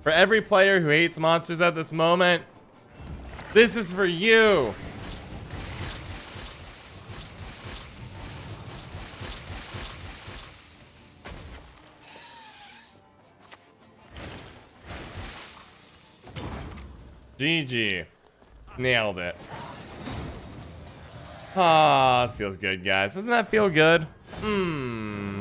For every player who hates monsters at this moment, this is for you. GG. Nailed it. Ah, this feels good, guys. Doesn't that feel good? Hmm.